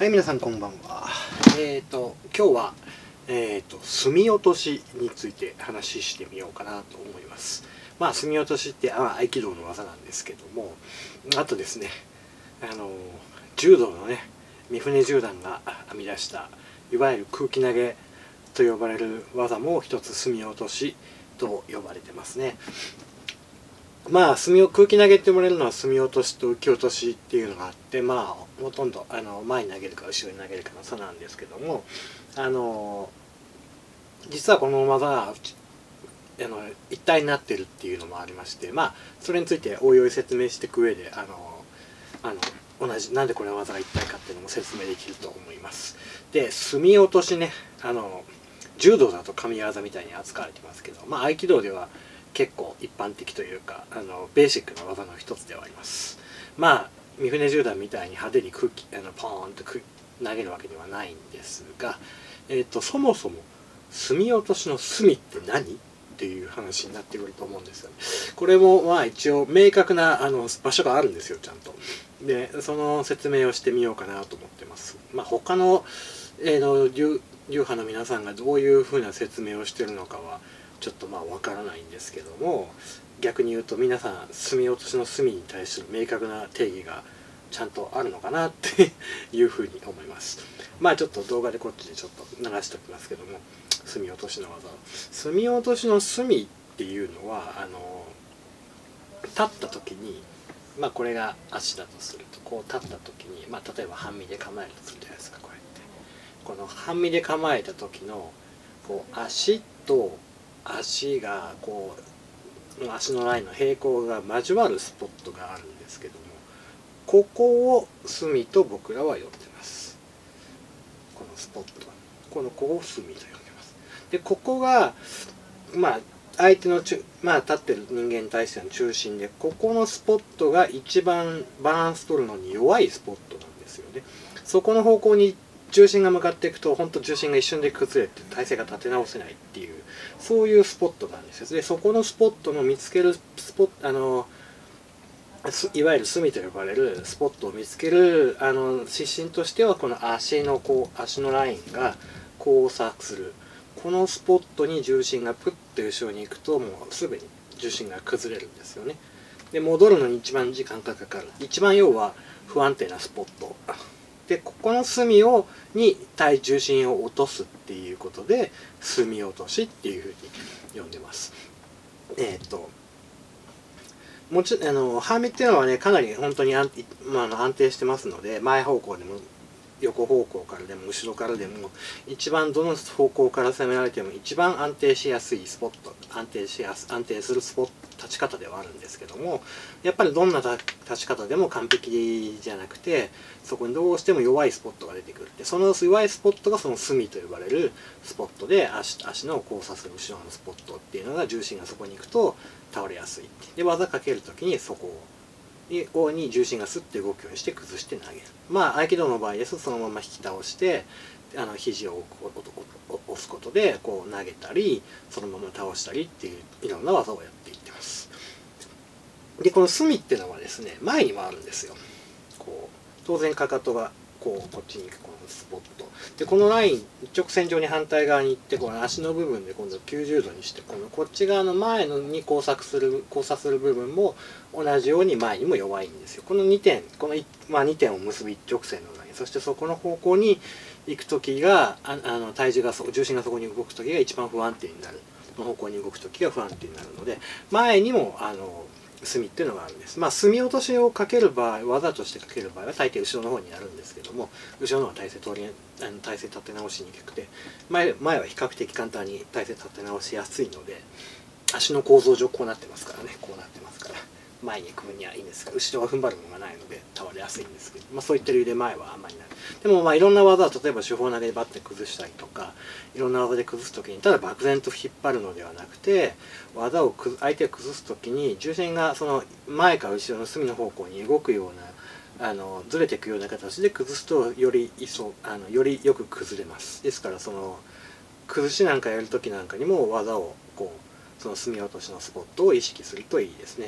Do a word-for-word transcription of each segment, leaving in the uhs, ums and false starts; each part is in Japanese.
はい、皆さんこんばんは。えっ、ー、と今日はえっ、ー、と隅落としについて話してみようかなと思います。まあ隅落としってあ合気道の技なんですけども、あとですね、あの柔道のね三船十段が編み出したいわゆる空気投げと呼ばれる技も一つ隅落としと呼ばれてますね。まあ隅を空気投げって呼ばれるのは隅落としと浮き落としっていうのがあって、まあほとんどあの前に投げるか後ろに投げるかの差なんですけども、あの実はこの技があの一体になってるっていうのもありまして、まあそれについておいおい説明していく上であのあの同じなんでこれ技が一体かっていうのも説明できると思います。で隅落としね、あの柔道だと神業みたいに扱われてますけど、まあ合気道では結構一般的というかあのベーシックな技の一つではあります。まあ三船十段みたいに派手に空気あのポーンと投げるわけではないんですが、えー、とそもそも隅落としの隅って何っていう話になってくると思うんですよね。これもまあ一応明確なあの場所があるんですよ、ちゃんと。でその説明をしてみようかなと思ってます。まあ他の、えー、の流派の皆さんがどういうふうな説明をしてるのかはちょっとまあわからないんですけども、逆に言うと皆さん隅落としの隅に対する明確な定義がちゃんとあるのかなっていうふうに思います。まあちょっと動画でこっちでちょっと流しておきますけども、隅落としの技隅落としの隅っていうのはあの立った時に、まあこれが足だとすると、こう立った時に、まあ例えば半身で構えるとするじゃないですか。こうやってこの半身で構えた時のこう足と足がこう足のラインの平行が交わるスポットがあるんですけども、ここを隅と僕らは呼んでます。このスポット、このここを隅と呼んでます。でここがまあ相手の中まあ立ってる人間に対しての中心で、ここのスポットが一番バランス取るのに弱いスポットなんですよね。そこの方向に重心が向かっていくと本当重心が一瞬で崩れて体勢が立て直せないっていう、そういうスポットなんですよ。でそこのスポットの見つけるスポット、あのいわゆる隅と呼ばれるスポットを見つけるあの指針としては、この足のこう足のラインが交錯するこのスポットに重心がプッと後ろに行くともうすぐに重心が崩れるんですよね。で戻るのに一番時間がかかる、一番要は不安定なスポットで、ここの隅をに対重心を落とすっていうことで隅落としっていうふうに呼んでます。えっ、ー、ともちろんあの半身っていうのはねかなり本当に安,、まあ、あの安定してますので、前方向でも横方向からでも後ろからでも一番どの方向から攻められても一番安定しやすいスポット、安定しやす安定するスポット立ち方ではあるんですけども、やっぱりどんな立ち方でも完璧じゃなくて、そこにどうしても弱いスポットが出てくるって、その弱いスポットがその隅と呼ばれるスポットで、足足の交差する後ろのスポットっていうのが重心がそこに行くと倒れやすい。で技かける時にそこをに重心がスッて動くようにして崩して投げる。まあ合気道の場合ですとそのまま引き倒してあの肘を押すことでこう投げたりそのまま倒したりっていういろんな技をやっていってます。でこの隅っていうのはですね前に回るんですよ。こう当然かかとがこうこっちに行くこのスポットで、このライン一直線上に反対側に行ってこの足の部分で今度きゅうじゅうどにして、このこっち側の前のに交錯する交差する部分も同じように前にも弱いんですよ。このにてんこの、まあ、にてんを結ぶ一直線のライン、そしてそこの方向に行く時がああの体重がそ重心がそこに動く時が一番不安定になる、その方向に動く時が不安定になるので、前にもあの隅っていうのがあるんです。まあ隅落としをかける場合、技としてかける場合は大抵後ろの方になるんですけども、後ろの方は体勢取りあの体勢立て直しにくくて、前前は比較的簡単に体勢立て直しやすいので、足の構造上こうなってますからね、こうなってますから前に行く分にはいいんですが、後ろは踏ん張るのがないので倒れやすいんですけど、まあ、そういった理由で前はあんまりない。でもまあいろんな技は例えば手法投げでバッて崩したりとか、いろんな技で崩す時にただ漠然と引っ張るのではなくて、技をく相手を崩す時に重心がその前か後ろの隅の方向に動くようなあのずれていくような形で崩すとより一層あのよりよく崩れます。ですからその崩しなんかやる時なんかにも技をこうその隅落としのスポットを意識するといいですね。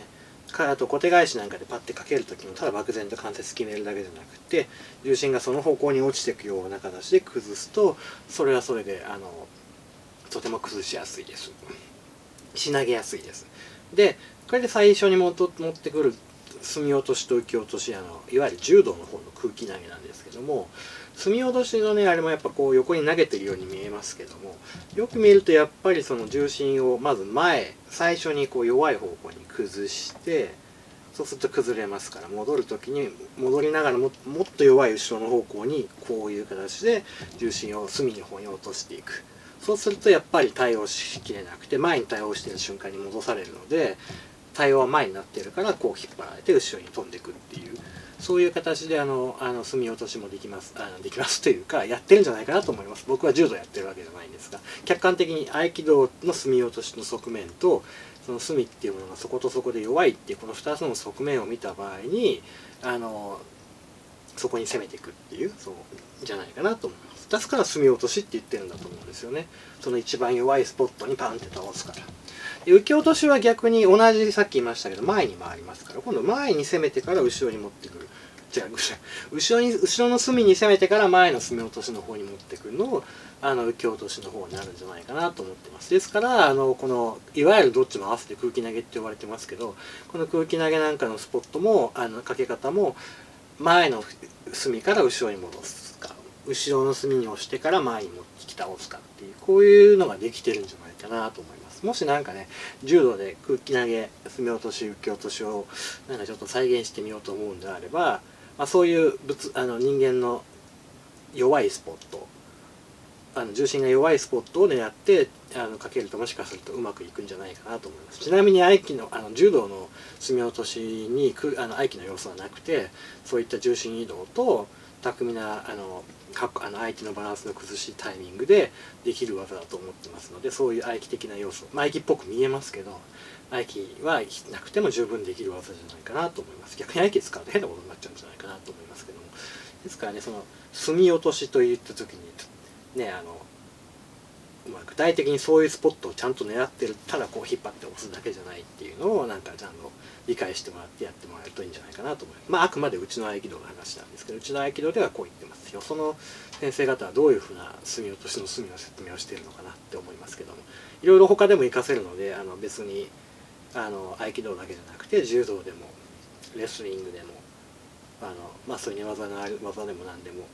かあと小手返しなんかでパッてかける時もただ漠然と関節決めるだけじゃなくて、重心がその方向に落ちていくような形で崩すと、それはそれであのとても崩しやすいです。しなげやすいです。でこれで最初に持ってくる隅落としと浮き落とし、あのいわゆる柔道の方の空気投げなんですけども、隅落としのねあれもやっぱこう横に投げてるように見えますけども、よく見るとやっぱりその重心をまず前最初にこう弱い方向に崩して、そうすると崩れますから、戻る時に戻りながら も, もっと弱い後ろの方向にこういう形で重心を隅の方に落としていく。そうするとやっぱり対応しきれなくて、前に対応している瞬間に戻されるので、対応は前になっているからこう引っ張られて後ろに飛んでいくっていう、そういう形であのあの隅落としもできます、あのできますというかやってるんじゃないかなと思います。僕は柔道やってるわけじゃないんですが、客観的に合気道の隅落としの側面とその隅っていうものがそことそこで弱いっていうこのふたつの側面を見た場合に、あのそこに攻めていくっていう、そうじゃないかなと思います。ですから隅落としって言ってるんだと思うんですよね。その一番弱いスポットにパンって倒すから。で浮き落としは逆に同じ、さっき言いましたけど前に回りますから、今度前に攻めてから後ろに持ってくる、違う後ろに後ろの隅に攻めてから前の隅落としの方に持ってくるのをあの浮き落としの方になるんじゃないかなと思ってます。ですからあのこのいわゆるどっちも合わせて空気投げって呼ばれてますけど、この空気投げなんかのスポットもあのかけ方も前の隅から後ろに戻すか、後ろの隅に押してから前に持ってき倒すかっていう、こういうのができてるんじゃないかなと思います。もしなんかね柔道で空気投げ隅落とし浮き落としをなんかちょっと再現してみようと思うんであれば、まあ、そういう物あの人間の弱いスポット、あの重心が弱いスポットを狙ってあのかけるともしかするとうまくいくんじゃないかなと思います。ちなみに合気のあの柔道の隅落としにあの合気の要素はなくて、そういった重心移動と巧みなあのかあの相手のバランスの崩しタイミングでできる技だと思ってますので、そういう合気的な要素、まあ、合気っぽく見えますけど合気はなくても十分できる技じゃないかなと思います。逆に合気使うと変なことになっちゃうんじゃないかなと思いますけども、ですからねその隅落としといった時にねあのまあ、具体的にそういうスポットをちゃんと狙ってる、ただこう引っ張って押すだけじゃないっていうのをなんかちゃんと理解してもらってやってもらえるといいんじゃないかなと思います。まああくまでうちの合気道の話なんですけど、うちの合気道ではこう言ってますよ。その先生方はどういうふうな隅落としの隅の説明をしているのかなって思いますけども、いろいろ他でも活かせるので、あの別にあの合気道だけじゃなくて柔道でもレスリングでもあの、まあ、そういう寝技がある技でも何でも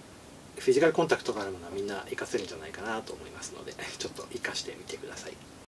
フィジカルコンタクトがあるものはみんな活かせるんじゃないかなと思いますので、ちょっと活かしてみてください。